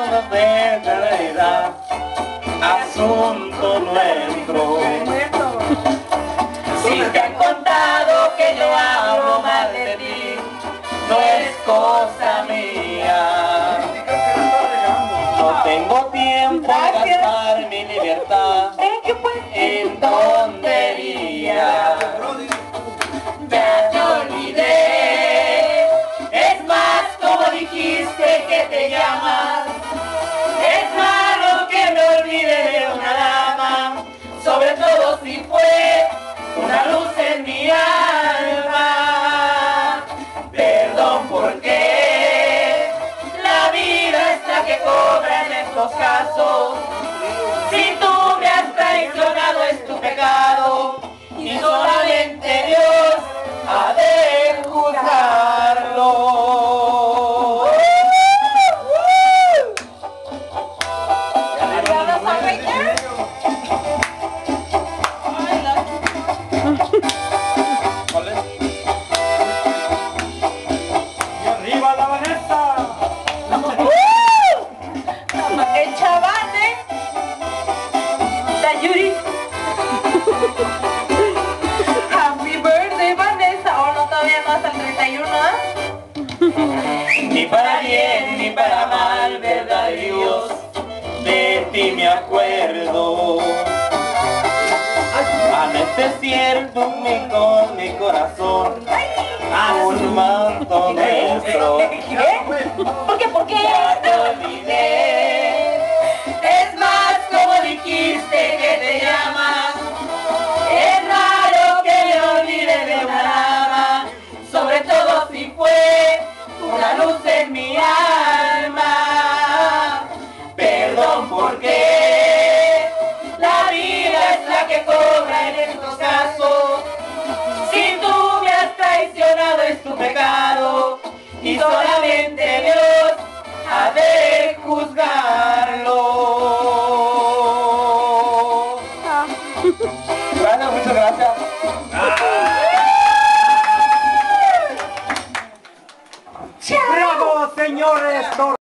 años de realidad, asunto nuestro. Si te han contado que yo hablo mal de ti, no es cosa mía. No tengo tiempo de gastar mi libertad en tonterías. Ya te olvidé, es más como dijiste que te llamas. Es malo que me olvide de una dama, sobre todo si fue una luz en mi alma. Perdón porque la vida es la que cobra en estos casos. Si tú me has traicionado es tu pecado y solamente Dios ha de juzgarlo. El chaval, la Yuri. Happy birthday, Vanessa. Oh, no, todavía no, hasta el 31, ¿ah? Ni para bien ni para mal, verdad de Dios, de ti me acuerdo. Anecer con mi corazón a un manto nuestro. ¿Qué? ¿Por qué? ¿Por qué? Ya te olvidé, es más como dijiste que te llamas. Es raro que me olvide de una dama, sobre todo si fue una luz en mi alma. Perdón porque la vida es la que cobra en estos casos. Si tú me has traicionado es tu pecado y solamente Dios ha de juzgarlo. Bueno, muchas gracias. ¡Bravo, señores!